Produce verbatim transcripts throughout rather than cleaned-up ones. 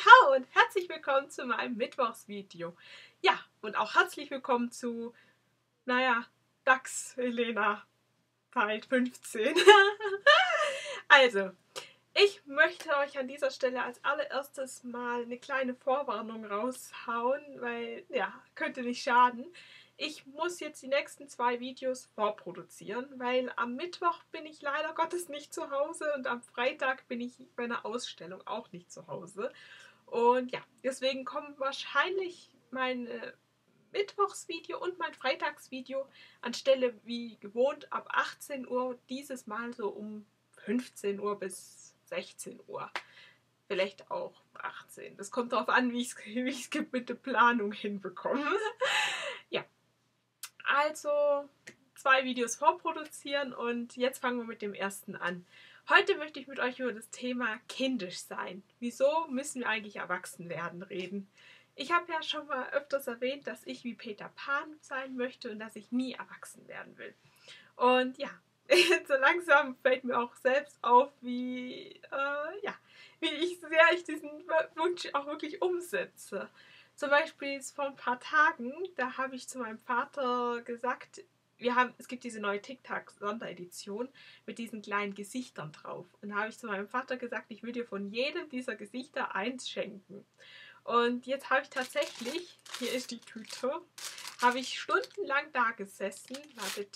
Ja, und herzlich willkommen zu meinem Mittwochsvideo. Ja, und auch herzlich willkommen zu, naja, DAX Helena Teil fünfzehn. Also, ich möchte euch an dieser Stelle als allererstes mal eine kleine Vorwarnung raushauen, weil, ja, könnte nicht schaden. Ich muss jetzt die nächsten zwei Videos vorproduzieren, weil am Mittwoch bin ich leider Gottes nicht zu Hause und am Freitag bin ich bei einer Ausstellung auch nicht zu Hause. Und ja, deswegen kommen wahrscheinlich mein äh, Mittwochsvideo und mein Freitagsvideo anstelle wie gewohnt ab achtzehn Uhr, dieses Mal so um fünfzehn Uhr bis sechzehn Uhr. Vielleicht auch achtzehn. Das kommt darauf an, wie ich es mit der Planung hinbekomme. Ja, also zwei Videos vorproduzieren und jetzt fangen wir mit dem ersten an. Heute möchte ich mit euch über das Thema kindisch sein. Wieso müssen wir eigentlich erwachsen werden reden? Ich habe ja schon mal öfters erwähnt, dass ich wie Peter Pan sein möchte und dass ich nie erwachsen werden will. Und ja, so langsam fällt mir auch selbst auf, wie, äh, ja, wie ich sehr ich diesen Wunsch auch wirklich umsetze. Zum Beispiel vor ein paar Tagen, da habe ich zu meinem Vater gesagt, wir haben, es gibt diese neue TikTok-Sonderedition mit diesen kleinen Gesichtern drauf. Und da habe ich zu meinem Vater gesagt, ich will dir von jedem dieser Gesichter eins schenken. Und jetzt habe ich tatsächlich, hier ist die Tüte, habe ich stundenlang da gesessen. Wartet.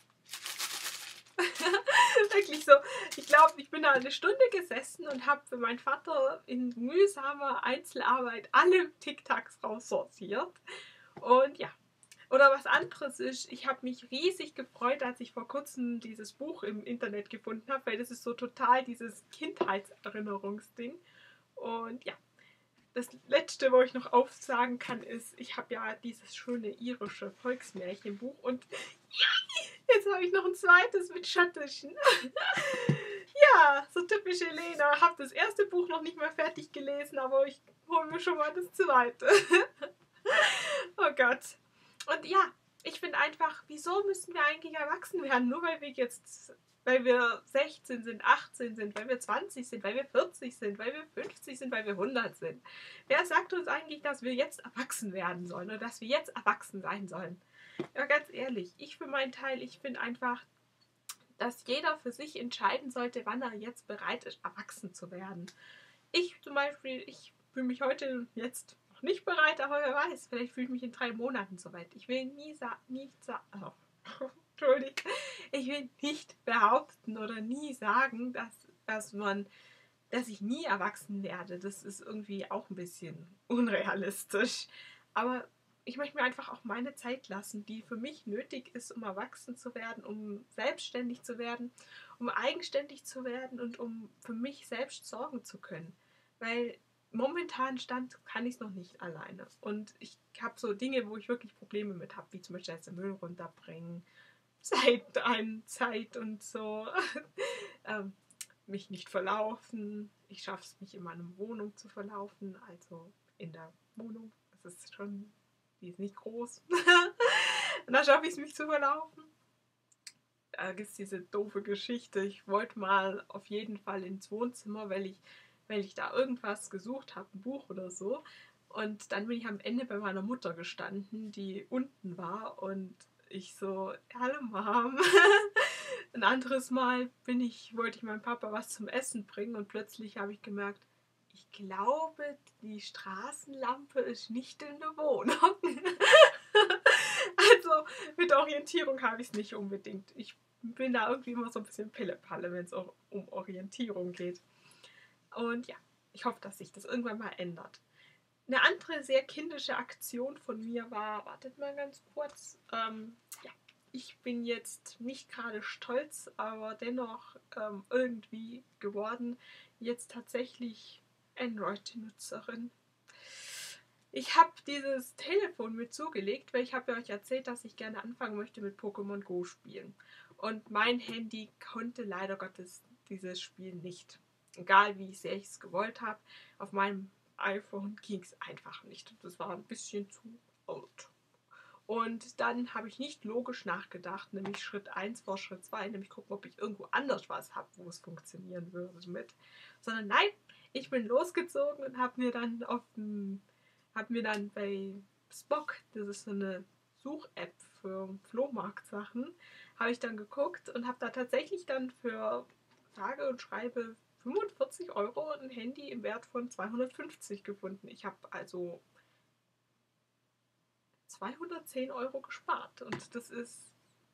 Wirklich so, ich glaube, ich bin da eine Stunde gesessen und habe für meinen Vater in mühsamer Einzelarbeit alle TikToks raussortiert. Und ja, oder was anderes ist, ich habe mich riesig gefreut, als ich vor kurzem dieses Buch im Internet gefunden habe, weil das ist so total dieses Kindheitserinnerungsding. Und ja, das Letzte, wo ich noch aufsagen kann, ist, ich habe ja dieses schöne irische Volksmärchenbuch und jetzt habe ich noch ein zweites mit Schatterchen. Ja, so typisch Helena. Habe das erste Buch noch nicht mal fertig gelesen, aber ich hole mir schon mal das zweite. Oh Gott. Und ja, ich finde einfach, wieso müssen wir eigentlich erwachsen werden? Nur weil wir jetzt, weil wir sechzehn sind, achtzehn sind, weil wir zwanzig sind, weil wir vierzig sind, weil wir fünfzig sind, weil wir hundert sind. Wer sagt uns eigentlich, dass wir jetzt erwachsen werden sollen oder dass wir jetzt erwachsen sein sollen? Ja, ganz ehrlich, ich für meinen Teil, ich finde einfach, dass jeder für sich entscheiden sollte, wann er jetzt bereit ist, erwachsen zu werden. Ich zum Beispiel, ich fühle mich heute jetzt noch nicht bereit, aber wer weiß, vielleicht fühle ich mich in drei Monaten soweit. Ich will nie sagen, nicht sagen, oh, Entschuldigung, ich will nicht behaupten oder nie sagen, dass, dass man, dass ich nie erwachsen werde. Das ist irgendwie auch ein bisschen unrealistisch. Aber ich möchte mir einfach auch meine Zeit lassen, die für mich nötig ist, um erwachsen zu werden, um selbstständig zu werden, um eigenständig zu werden und um für mich selbst sorgen zu können. Weil momentan Stand kann ich es noch nicht alleine. Und ich habe so Dinge, wo ich wirklich Probleme mit habe, wie zum Beispiel jetzt den Müll runterbringen, Zeit ein, Zeit und so. ähm, mich nicht verlaufen. Ich schaffe es, mich in meiner Wohnung zu verlaufen, also in der Wohnung. Das ist schon, die ist nicht groß. Und da schaffe ich es, mich zu verlaufen. Da gibt es diese doofe Geschichte. Ich wollte mal auf jeden Fall ins Wohnzimmer, weil ich, weil ich da irgendwas gesucht habe, ein Buch oder so. Und dann bin ich am Ende bei meiner Mutter gestanden, die unten war. Und ich so, hallo Mom. Ein anderes Mal bin ich, wollte ich meinem Papa was zum Essen bringen und plötzlich habe ich gemerkt, ich glaube, die Straßenlampe ist nicht in der Wohnung. Also mit Orientierung habe ich es nicht unbedingt. Ich bin da irgendwie immer so ein bisschen Pillepalle, wenn es auch um Orientierung geht. Und ja, ich hoffe, dass sich das irgendwann mal ändert. Eine andere sehr kindische Aktion von mir war, wartet mal ganz kurz, ähm, ja, ich bin jetzt nicht gerade stolz, aber dennoch ähm, irgendwie geworden, jetzt tatsächlich Android-Nutzerin. Ich habe dieses Telefon mit zugelegt, weil ich habe ja euch erzählt, dass ich gerne anfangen möchte mit Pokémon Go spielen. Und mein Handy konnte leider Gottes dieses Spiel nicht. Egal wie sehr ich es gewollt habe, auf meinem iPhone ging es einfach nicht. Das war ein bisschen zu alt. Und dann habe ich nicht logisch nachgedacht, nämlich Schritt eins vor Schritt zwei, nämlich gucken, ob ich irgendwo anders was habe, wo es funktionieren würde mit. Sondern nein, Ich bin losgezogen und habe mir dann auf dem, habe mir dann bei Spock, das ist so eine Such-App für Flohmarkt-Sachen, habe ich dann geguckt und habe da tatsächlich dann für sage und schreibe fünfundvierzig Euro ein Handy im Wert von zweihundertfünfzig gefunden. Ich habe also zweihundertzehn Euro gespart und das ist,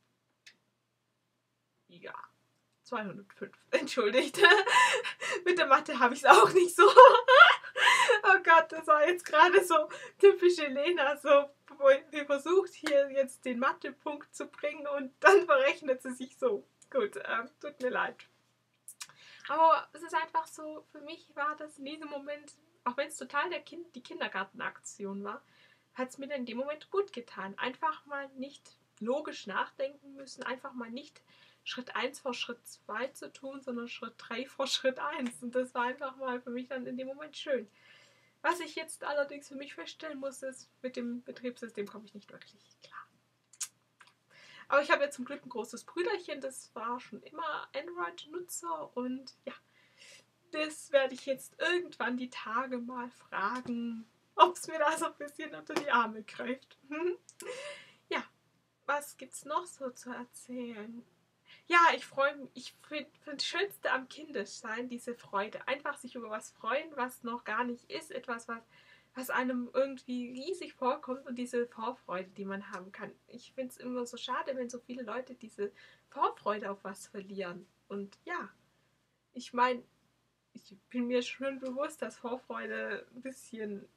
ja, zweihundertfünf. Entschuldigt. Mit der Mathe habe ich es auch nicht so. Oh Gott, das war jetzt gerade so typische Lena, so, wo sie versucht hier jetzt den Mathepunkt zu bringen und dann verrechnet sie sich so. Gut, ähm, tut mir leid. Aber es ist einfach so, für mich war das in diesem Moment, auch wenn es total der kind, die Kindergartenaktion war, hat es mir dann in dem Moment gut getan. Einfach mal nicht logisch nachdenken müssen, einfach mal nicht Schritt eins vor Schritt zwei zu tun, sondern Schritt drei vor Schritt eins. Und das war einfach mal für mich dann in dem Moment schön. Was ich jetzt allerdings für mich feststellen muss, ist, mit dem Betriebssystem komme ich nicht wirklich klar. Aber ich habe ja zum Glück ein großes Brüderchen, das war schon immer Android-Nutzer und ja, das werde ich jetzt irgendwann die Tage mal fragen, ob es mir da so ein bisschen unter die Arme greift. Ja, was gibt's noch so zu erzählen? Ja, ich freue mich, ich finde find das Schönste am Kindischsein diese Freude. Einfach sich über was freuen, was noch gar nicht ist, etwas, was, was einem irgendwie riesig vorkommt und diese Vorfreude, die man haben kann. Ich finde es immer so schade, wenn so viele Leute diese Vorfreude auf was verlieren. Und ja, ich meine, ich bin mir schon bewusst, dass Vorfreude ein bisschen,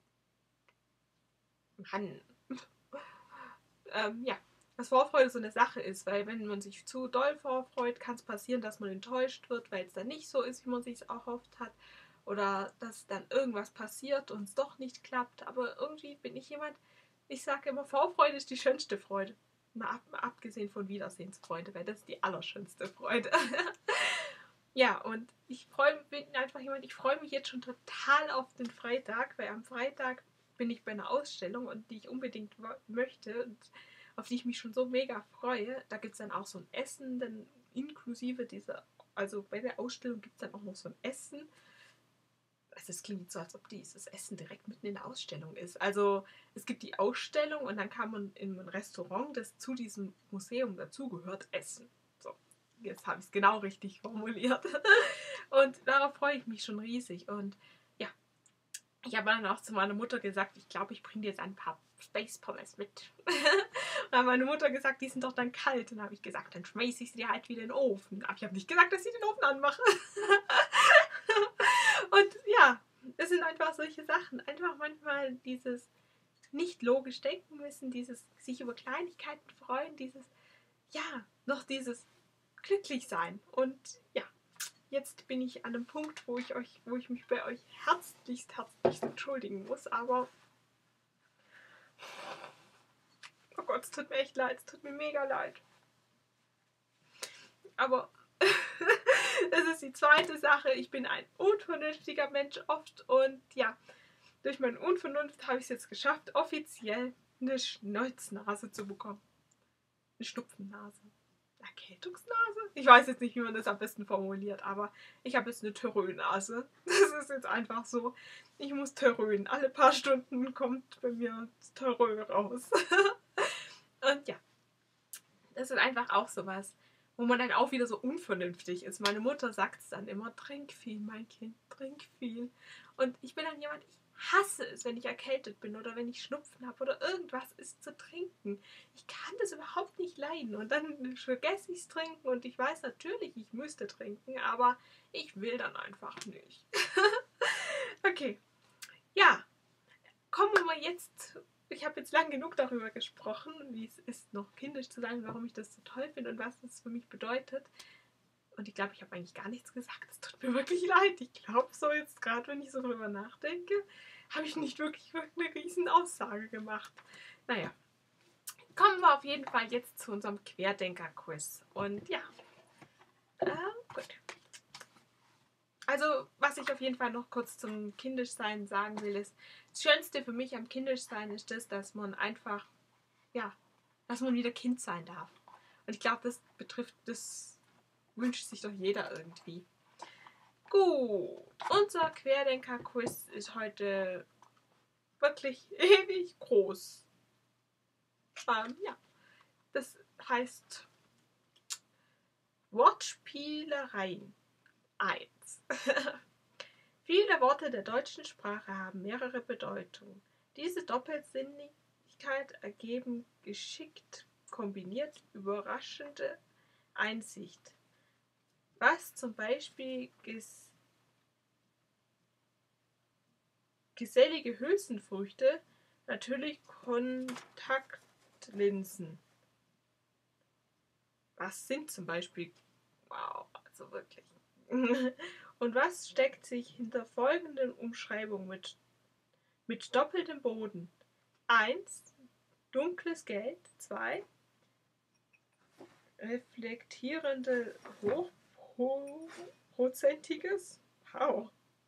Mann, ähm, ja, dass Vorfreude so eine Sache ist, weil wenn man sich zu doll vorfreut, kann es passieren, dass man enttäuscht wird, weil es dann nicht so ist, wie man sich es erhofft hat. Oder dass dann irgendwas passiert und es doch nicht klappt. Aber irgendwie bin ich jemand, ich sage immer, Vorfreude ist die schönste Freude. Mal ab, abgesehen von Wiedersehensfreude, weil das ist die allerschönste Freude. Ja, und ich freue, bin einfach jemand, ich freue mich jetzt schon total auf den Freitag, weil am Freitag bin ich bei einer Ausstellung und die ich unbedingt möchte und auf die ich mich schon so mega freue. Da gibt es dann auch so ein Essen, dann inklusive dieser, also bei der Ausstellung gibt es dann auch noch so ein Essen. Also es klingt so, als ob dieses Essen direkt mitten in der Ausstellung ist. Also es gibt die Ausstellung und dann kann man in ein Restaurant, das zu diesem Museum dazugehört, essen. So, jetzt habe ich es genau richtig formuliert. Und darauf freue ich mich schon riesig. Und ja, ich habe dann auch zu meiner Mutter gesagt, ich glaube, ich bringe dir jetzt ein paar Space Pommes mit. Und dann hat meine Mutter gesagt, die sind doch dann kalt. Und dann habe ich gesagt, dann schmeiße ich sie halt wieder in den Ofen. Aber ich habe nicht gesagt, dass ich den Ofen anmache. Und ja, es sind einfach solche Sachen. Einfach manchmal dieses nicht logisch denken müssen, dieses sich über Kleinigkeiten freuen, dieses, ja, noch dieses glücklich sein. Und ja, jetzt bin ich an einem Punkt, wo ich euch, wo ich mich bei euch herzlichst, herzlichst entschuldigen muss, aber oh Gott, es tut mir echt leid, es tut mir mega leid. Aber das ist die zweite Sache. Ich bin ein unvernünftiger Mensch oft und ja, durch meine Unvernunft habe ich es jetzt geschafft, offiziell eine Schneuznase zu bekommen. Eine Schnupfennase. Erkältungsnase? Ich weiß jetzt nicht, wie man das am besten formuliert, aber ich habe jetzt eine Terröhnase. Das ist jetzt einfach so. Ich muss terrönen. Alle paar Stunden kommt bei mir das Terrö raus. Und ja, das ist einfach auch sowas, wo man dann auch wieder so unvernünftig ist. Meine Mutter sagt es dann immer, trink viel, mein Kind, trink viel. Und ich bin dann jemand, ich hasse es, wenn ich erkältet bin oder wenn ich Schnupfen habe oder irgendwas ist zu trinken. Ich kann das überhaupt nicht leiden. Und dann vergesse ich es trinken und ich weiß natürlich, ich müsste trinken, aber ich will dann einfach nicht. Okay, ja, kommen wir mal jetzt. Ich habe jetzt lang genug darüber gesprochen, wie es ist, noch kindisch zu sein, warum ich das so toll finde und was das für mich bedeutet. Und ich glaube, ich habe eigentlich gar nichts gesagt. Es tut mir wirklich leid. Ich glaube so jetzt gerade, wenn ich so drüber nachdenke, habe ich nicht wirklich, wirklich eine riesen Aussage gemacht. Naja, kommen wir auf jeden Fall jetzt zu unserem Querdenker-Quiz. Und ja, äh, gut. Also, was ich auf jeden Fall noch kurz zum Kindischsein sagen will, ist, das Schönste für mich am Kindischsein ist das, dass man einfach, ja, dass man wieder Kind sein darf. Und ich glaube, das betrifft, das wünscht sich doch jeder irgendwie. Gut, unser Querdenker-Quiz ist heute wirklich ewig groß. Ähm, ja, das heißt Wortspielereien eins. Viele Worte der deutschen Sprache haben mehrere Bedeutungen. Diese Doppelsinnigkeit ergeben geschickt kombiniert überraschende Einsicht. Was zum Beispiel ges gesellige Hülsenfrüchte, natürlich Kontaktlinsen. Was sind zum Beispiel, wow, also wirklich. Und was steckt sich hinter folgenden Umschreibungen mit, mit doppeltem Boden? eins. Dunkles Geld. zwei. Reflektierende hochprozentiges. Wow.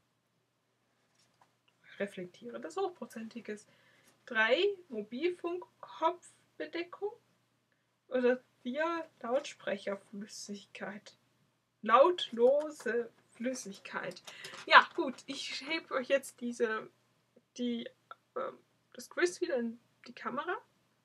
Reflektierendes hochprozentiges. drei. Mobilfunkkopfbedeckung. Oder vier. Lautsprecherflüssigkeit. Lautlose Flüssigkeit. Ja, gut, ich hebe euch jetzt diese, die, äh, das Quiz wieder in die Kamera.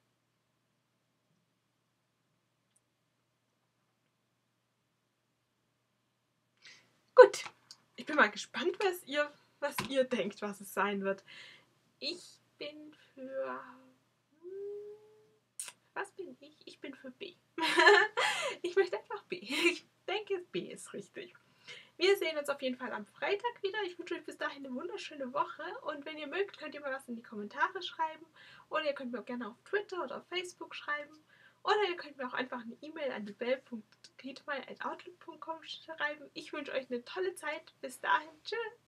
Gut, ich bin mal gespannt, was ihr, was ihr denkt, was es sein wird. Ich bin für... Was bin ich? Ich bin für B. Ich möchte einfach B. Ich denke, B ist richtig. Wir sehen uns auf jeden Fall am Freitag wieder. Ich wünsche euch bis dahin eine wunderschöne Woche. Und wenn ihr mögt, könnt ihr mal was in die Kommentare schreiben. Oder ihr könnt mir auch gerne auf Twitter oder auf Facebook schreiben. Oder ihr könnt mir auch einfach eine E-Mail an die bell punkt kietmeier at outlook punkt com schreiben. Ich wünsche euch eine tolle Zeit. Bis dahin. Tschüss.